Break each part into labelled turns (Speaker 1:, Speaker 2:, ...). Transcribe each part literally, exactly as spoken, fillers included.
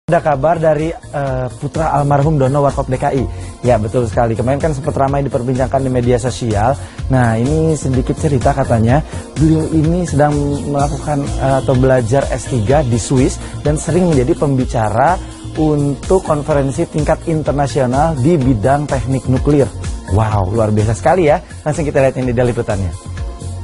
Speaker 1: Ada kabar dari uh, putra almarhum Dono Warkop D K I. Ya betul sekali, kemarin kan sempat ramai diperbincangkan di media sosial. Nah ini sedikit cerita katanya, beliau ini sedang melakukan uh, atau belajar S tiga di Swiss dan sering menjadi pembicara untuk konferensi tingkat internasional di bidang teknik nuklir. Wow, luar biasa sekali ya. Langsung kita lihat ini dari liputannya.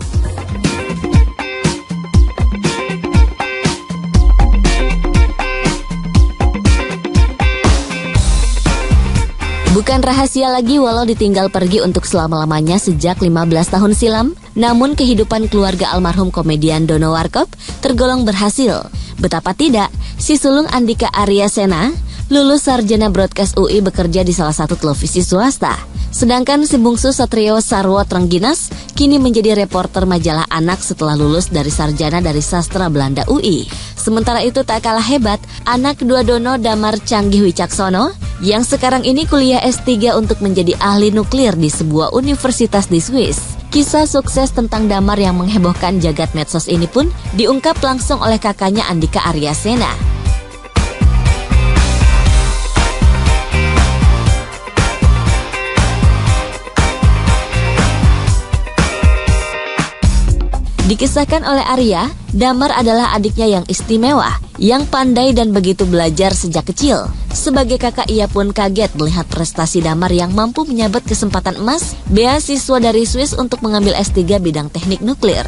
Speaker 2: Bukan rahasia lagi walau ditinggal pergi untuk selama-lamanya sejak lima belas tahun silam, namun kehidupan keluarga almarhum komedian Dono Warkop tergolong berhasil. Betapa tidak, si sulung Andika Arya Sena lulus sarjana broadcast U I bekerja di salah satu televisi swasta. Sedangkan si bungsu Satrio Sarwo Trengginas kini menjadi reporter majalah Anak setelah lulus dari sarjana dari sastra Belanda U I. Sementara itu tak kalah hebat, anak kedua Dono, Damar Canggih Wicaksono, yang sekarang ini kuliah S tiga untuk menjadi ahli nuklir di sebuah universitas di Swiss. Kisah sukses tentang Damar yang menghebohkan jagat medsos ini pun diungkap langsung oleh kakaknya Andika Arya Sena. Dikisahkan oleh Arya, Damar adalah adiknya yang istimewa, yang pandai dan begitu belajar sejak kecil. Sebagai kakak ia pun kaget melihat prestasi Damar yang mampu menyabet kesempatan emas beasiswa dari Swiss untuk mengambil S tiga bidang teknik nuklir.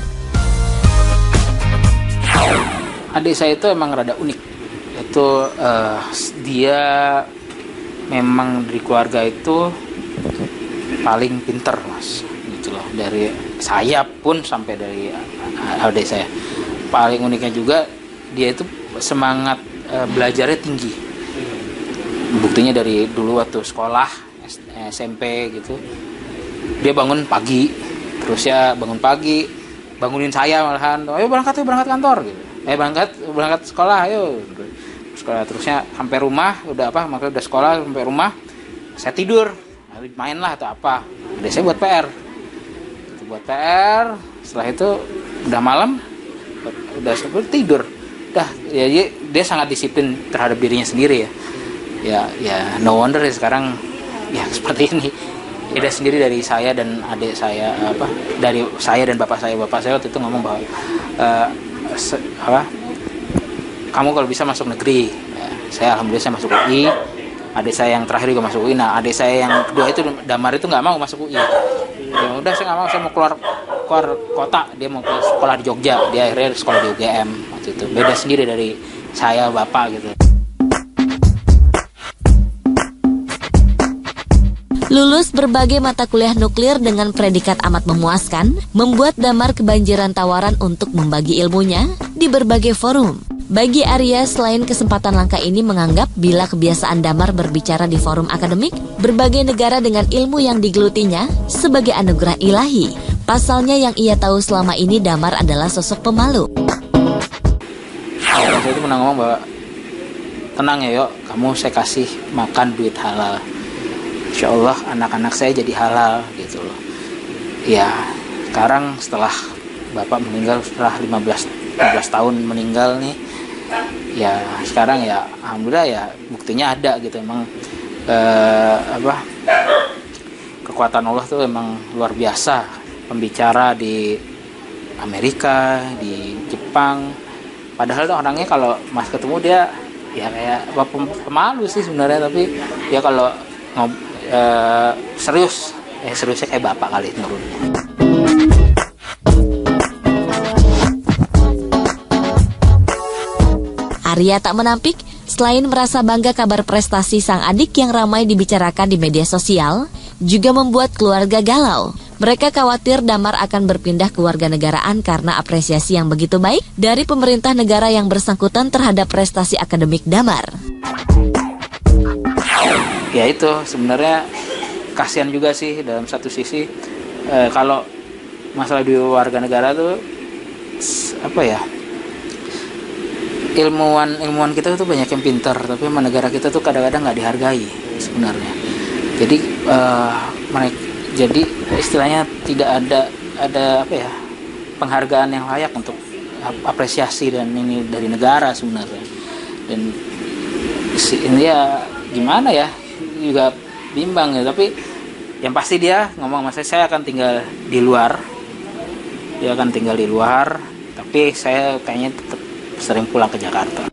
Speaker 3: Adik saya itu emang rada unik. Itu uh, dia memang dari keluarga itu paling pinter, Mas. Gitu loh. Dari saya pun sampai dari adik saya. Paling uniknya juga dia itu semangat uh, belajarnya tinggi. Buktinya dari dulu waktu sekolah S M P gitu, dia bangun pagi, terus ya bangun pagi, bangunin saya malahan, ayo berangkat yuk berangkat kantor gitu, eh berangkat berangkat sekolah ayo sekolah, terusnya sampai rumah udah apa, makanya udah sekolah sampai rumah saya tidur, main lah atau apa, udah saya buat P R, gitu, buat P R, setelah itu udah malam, udah sebelum tidur, udah ya dia, dia sangat disiplin terhadap dirinya sendiri ya. Ya, ya no wonder ya sekarang ya seperti ini. Beda sendiri dari saya dan adik saya, apa dari saya dan bapak saya. Bapak saya waktu itu ngomong bahwa uh, se, apa, kamu kalau bisa masuk negeri. Ya, saya alhamdulillah saya masuk U I. Adik saya yang terakhir juga masuk U I. Nah, adik saya yang kedua itu Damar itu nggak mau masuk U I. Ya udah saya nggak mau, saya mau keluar keluar kota. Dia mau ke sekolah di Jogja. Dia akhirnya sekolah di U G M waktu itu. Beda sendiri dari saya bapak gitu.
Speaker 2: Lulus berbagai mata kuliah nuklir dengan predikat amat memuaskan, membuat Damar kebanjiran tawaran untuk membagi ilmunya di berbagai forum. Bagi Arya, selain kesempatan langka ini menganggap bila kebiasaan Damar berbicara di forum akademik, berbagai negara dengan ilmu yang digelutinya sebagai anugerah ilahi. Pasalnya yang ia tahu selama ini Damar adalah sosok pemalu.
Speaker 3: Saya itu pernah ngomong bahwa tenang ya yuk, kamu saya kasih makan duit halal. Insya Allah anak-anak saya jadi halal gitu loh. Ya sekarang setelah bapak meninggal, setelah lima belas tahun meninggal nih, ya sekarang ya alhamdulillah ya buktinya ada gitu. Emang eh, apa kekuatan Allah tuh emang luar biasa. Pembicara di Amerika, di Jepang, padahal tuh orangnya kalau mas ketemu dia ya kayak apa, pemalu sih sebenarnya, tapi ya kalau ngob Uh, serius, eh seriusnya kayak bapak kali nurunnya.
Speaker 2: Arya tak menampik, selain merasa bangga kabar prestasi sang adik yang ramai dibicarakan di media sosial, juga membuat keluarga galau. Mereka khawatir Damar akan berpindah ke warganegaraan karena apresiasi yang begitu baik dari pemerintah negara yang bersangkutan terhadap prestasi akademik Damar.
Speaker 3: Ya itu sebenarnya kasihan juga sih dalam satu sisi, e, kalau masalah di warga negara tuh apa ya, ilmuwan ilmuwan kita tuh banyak yang pintar, tapi sama negara kita tuh kadang-kadang nggak dihargai sebenarnya. Jadi e, mereka jadi istilahnya tidak ada ada apa ya, penghargaan yang layak untuk apresiasi dan ini dari negara sebenarnya. Dan ini ya gimana ya, juga bimbang ya. Tapi yang pasti dia ngomong sama saya, saya akan tinggal di luar. Dia akan tinggal di luar, tapi saya kayaknya tetap sering pulang ke Jakarta.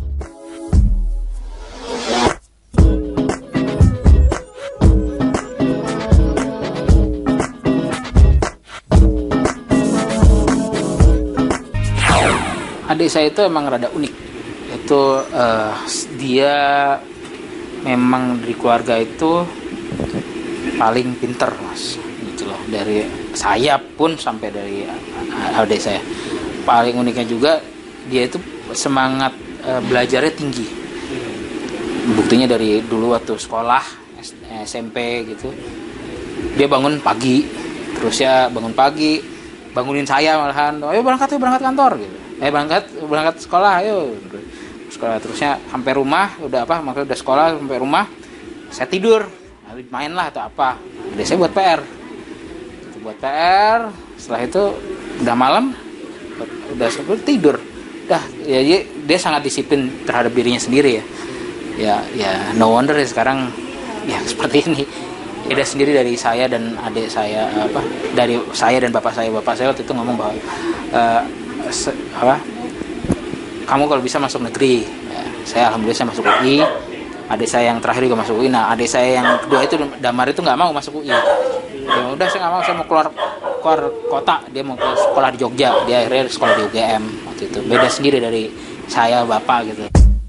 Speaker 3: Adik saya itu emang rada unik. Itu uh, dia memang dari keluarga itu paling pinter, Mas. Gitu loh. Dari saya pun sampai dari adik saya. Paling uniknya juga dia itu semangat uh, belajarnya tinggi. Buktinya dari dulu waktu sekolah S M P gitu. Dia bangun pagi, terus ya bangun pagi, bangunin saya malahan, ayo berangkat, ayo berangkat kantor gitu. Eh berangkat berangkat sekolah, ayo sekolah. Terusnya sampai rumah udah apa, makanya udah sekolah sampai rumah saya tidur, main lah atau apa. Jadi saya buat P R, itu buat P R. Setelah itu udah malam, udah sebelum tidur, dah ya dia, dia sangat disiplin terhadap dirinya sendiri ya. Ya ya no wonder ya sekarang ya seperti ini. Beda sendiri dari saya dan adik saya, apa dari saya dan bapak saya. Bapak saya waktu itu ngomong bahwa uh, Se, apa kamu kalau bisa masuk negeri ya, saya alhamdulillah saya masuk U I. Adik saya yang terakhir juga masuk U I. Nah adik saya yang kedua itu Damar itu nggak mau masuk U I. Ya udah saya nggak mau, saya mau keluar keluar kota. Dia mau ke sekolah di Jogja, dia akhirnya sekolah di U G M waktu itu. Beda sendiri dari saya bapak gitu.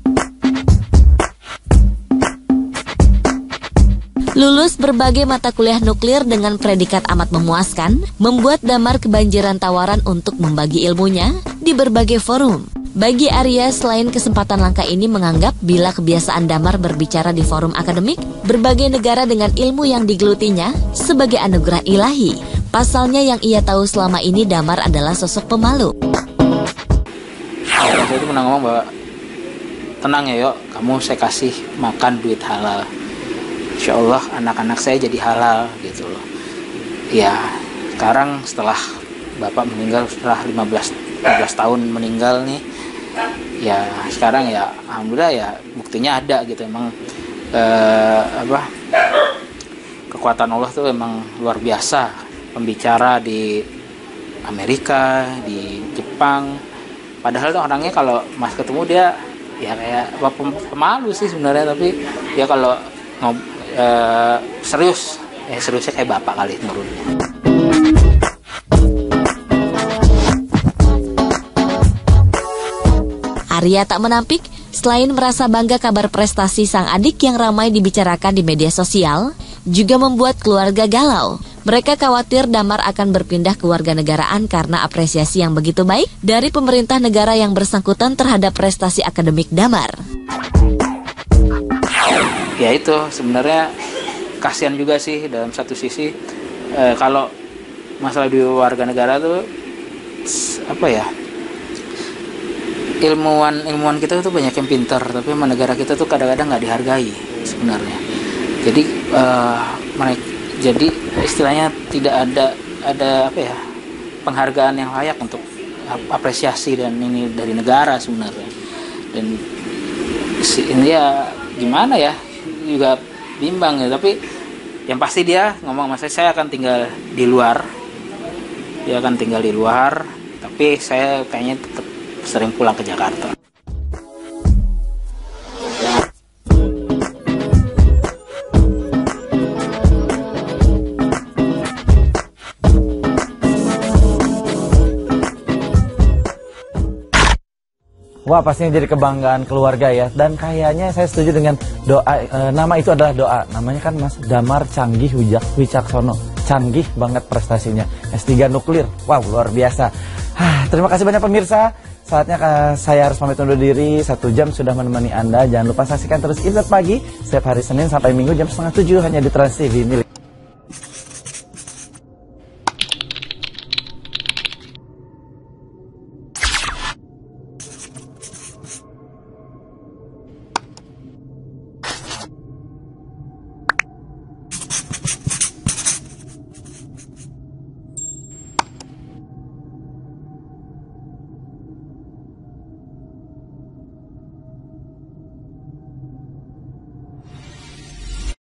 Speaker 2: Lulus berbagai mata kuliah nuklir dengan predikat amat memuaskan, membuat Damar kebanjiran tawaran untuk membagi ilmunya di berbagai forum. Bagi Arya, selain kesempatan langka ini menganggap bila kebiasaan Damar berbicara di forum akademik, berbagai negara dengan ilmu yang digelutinya sebagai anugerah ilahi. Pasalnya yang ia tahu selama ini Damar adalah sosok pemalu.
Speaker 3: Saya itu pernah ngomong bahwa tenang ya yuk, kamu saya kasih makan duit halal. Insya Allah anak-anak saya jadi halal gitu loh. Ya sekarang setelah bapak meninggal, setelah lima belas tahun meninggal nih, ya sekarang ya alhamdulillah ya buktinya ada gitu. Emang eh, apa kekuatan Allah tuh emang luar biasa. Pembicara di Amerika, di Jepang, padahal tuh orangnya kalau mas ketemu dia ya kayak apa pemalu sih sebenarnya, tapi ya kalau ngob Uh, serius, eh seriusnya kayak bapak kali nurunnya.
Speaker 2: Arya tak menampik, selain merasa bangga kabar prestasi sang adik yang ramai dibicarakan di media sosial, juga membuat keluarga galau. Mereka khawatir Damar akan berpindah ke warganegaraan karena apresiasi yang begitu baik dari pemerintah negara yang bersangkutan terhadap prestasi akademik Damar.
Speaker 3: Ya itu sebenarnya kasihan juga sih dalam satu sisi, e, kalau masalah di warga negara tuh apa ya, ilmuwan ilmuwan kita tuh banyak yang pintar, tapi sama negara kita tuh kadang-kadang nggak dihargai sebenarnya. Jadi e, mereka jadi istilahnya tidak ada ada apa ya penghargaan yang layak untuk apresiasi dan ini dari negara sebenarnya. Dan ini ya gimana ya, juga bimbang ya. Tapi yang pasti dia ngomong sama saya, saya akan tinggal di luar. Dia akan tinggal di luar, tapi saya kayaknya tetap sering pulang ke Jakarta.
Speaker 1: Wah, pastinya jadi kebanggaan keluarga ya. Dan kayaknya saya setuju dengan doa, e, nama itu adalah doa. Namanya kan Mas Damar Canggih Wicaksono. Canggih banget prestasinya. S tiga nuklir. Wow, luar biasa. Hah, terima kasih banyak pemirsa. Saatnya uh, saya harus pamit undur diri. Satu jam sudah menemani Anda. Jangan lupa saksikan terus Insight Pagi setiap hari Senin sampai Minggu jam setengah tujuh hanya di Trans T V milik